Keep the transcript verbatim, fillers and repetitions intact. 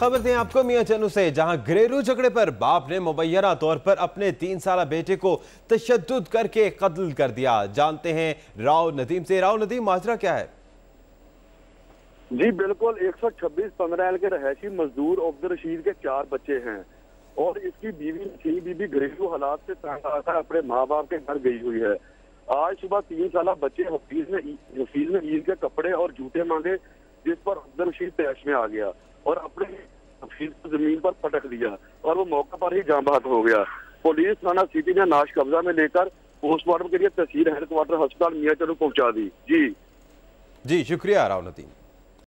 खबर दें आपको मियां चन्नू से, जहां घरेलू झगड़े पर बाप ने मुबैना तौर पर अपने तीन साल बेटे को तशद्दुद करके कत्ल कर दिया। जानते हैं राव नदीम से। राव नदीम, माजरा क्या है? जी बिल्कुल, एक सौ छब्बीस पंद्रह के रहायशी मजदूर अब्दुल रशीद के चार बच्चे हैं और इसकी बीवी थी बीबी घरेलू हालात से तंग आकर अपने माँ बाप के घर गई हुई है। आज सुबह तीन साल बच्चे हफीज ने हफीज ने ईद के कपड़े और जूते मांगे, जिस पर अब्दुल रशीद तैश में आ गया और अपने हफीज को जमीन पर पटक दिया और वो मौके पर ही जान बहक हो गया। पुलिस थाना सिटी ने लाश कब्जा में लेकर पोस्टमार्टम के लिए तहसील हेडक्वार्टर अस्पताल मियां चन्नू पहुंचा दी। जी जी शुक्रिया राव नदीम।